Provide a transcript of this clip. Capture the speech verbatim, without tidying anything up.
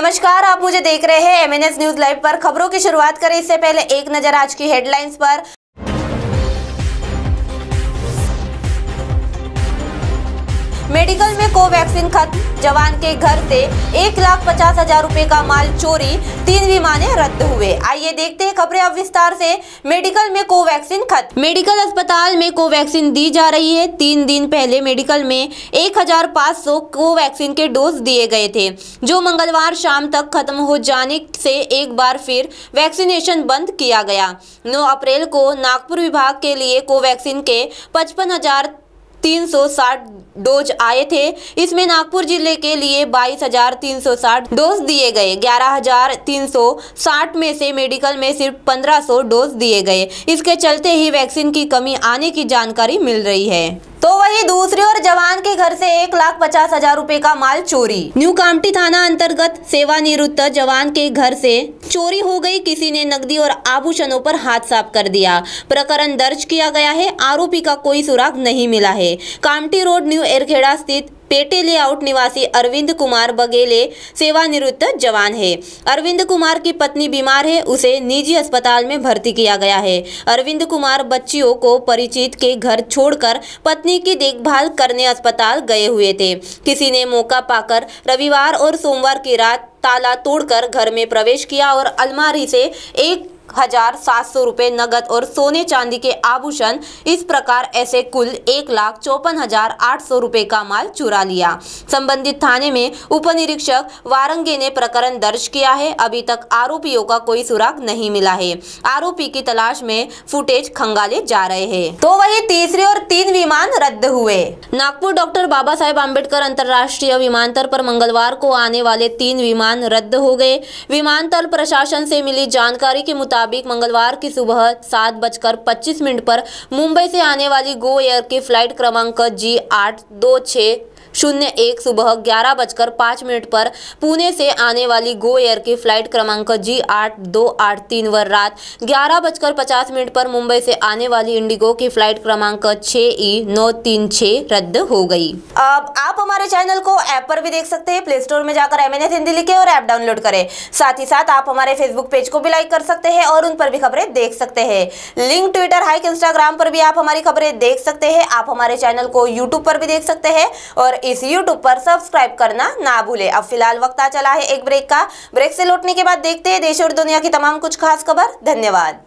नमस्कार, आप मुझे देख रहे हैं एमएनएस न्यूज लाइव पर। खबरों की शुरुआत करें इससे पहले एक नजर आज की हेडलाइंस पर। मेडिकल में कोवैक्सीन खत्म, जवान के घर से एक लाख पचास हजार रुपए का माल चोरी, तीन विमानें रद्द हुए। आइए देखते हैं खबरें अब विस्तार से। मेडिकल में कोवैक्सीन खत्म। मेडिकल अस्पताल में कोवैक्सीन दी जा रही है। तीन दिन पहले मेडिकल में एक हजार पाँच सौ कोवैक्सीन के डोज दिए गए थे, जो मंगलवार शाम तक खत्म हो जाने से एक बार फिर वैक्सीनेशन बंद किया गया। नौ अप्रैल को नागपुर विभाग के लिए कोवैक्सीन के पचपन हजार तीन सौ साठ डोज आए थे। इसमें नागपुर जिले के लिए बाईस हजार तीन सौ साठ डोज दिए गए। ग्यारह हजार तीन सौ साठ में से मेडिकल में सिर्फ पंद्रह सौ डोज दिए गए। इसके चलते ही वैक्सीन की कमी आने की जानकारी मिल रही है। तो वही दूसरी ओर जवान के घर से एक लाख पचास हजार रुपए का माल चोरी। न्यू कामठी थाना अंतर्गत सेवानिवृत्त जवान के घर से चोरी हो गई। किसी ने नकदी और आभूषणों पर हाथ साफ कर दिया। प्रकरण दर्ज किया गया है। आरोपी का कोई सुराग नहीं मिला है। कामठी रोड न्यू एरखेड़ा स्थित पेटे लेआउट निवासी अरविंद कुमार बघेले सेवानिवृत्त जवान है। अरविंद कुमार की पत्नी बीमार है, उसे निजी अस्पताल में भर्ती किया गया है। अरविंद कुमार बच्चियों को परिचित के घर छोड़कर पत्नी की देखभाल करने अस्पताल गए हुए थे। किसी ने मौका पाकर रविवार और सोमवार की रात ताला तोड़कर घर में प्रवेश किया और अलमारी से एक हजार सात सौ रुपए नगद और सोने चांदी के आभूषण, इस प्रकार ऐसे कुल एक लाख चौपन हजार आठ सौ रुपए का माल चुरा लिया। संबंधित थाने में उप निरीक्षक वारंगे ने प्रकरण दर्ज किया है। अभी तक आरोपियों का कोई सुराग नहीं मिला है। आरोपी की तलाश में फुटेज खंगाले जा रहे हैं। तो वही तीसरे और तीन विमान रद्द हुए। नागपुर डॉक्टर बाबा साहेब आम्बेडकर अंतर्राष्ट्रीय विमानतल पर मंगलवार को आने वाले तीन विमान रद्द हो गए। विमानतल प्रशासन से मिली जानकारी के मुताबिक मंगलवार की सुबह सात बजकर पच्चीस मिनट पर मुंबई से आने वाली गो एयर की फ्लाइट क्रमांक जी आठ दो छः शून्य एक सुबह ग्यारह बजकर पाँच मिनट पर पुणे से आने वाली गो एयर की फ्लाइट क्रमांक जी आठ दो आठ तीन व रात ग्यारह बजकर पचास मिनट पर मुंबई से आने वाली इंडिगो की फ्लाइट क्रमांक छः ई नौ तीन छः रद्द हो गई। अब आप हमारे चैनल को ऐप पर भी देख सकते हैं। प्ले स्टोर में जाकर एमएनएस हिंदी लिखे और ऐप डाउनलोड करें। साथ ही साथ आप हमारे फेसबुक पेज को भी लाइक कर सकते हैं और उन पर भी खबरें देख सकते हैं। लिंक ट्विटर हाइक इंस्टाग्राम पर भी आप हमारी खबरें देख सकते हैं। आप हमारे चैनल को यूट्यूब पर भी देख सकते हैं और इस यूट्यूब पर सब्सक्राइब करना ना भूले। अब फिलहाल वक्त आ चला है एक ब्रेक का। ब्रेक से लौटने के बाद देखते हैं देश और दुनिया की तमाम कुछ खास खबर। धन्यवाद।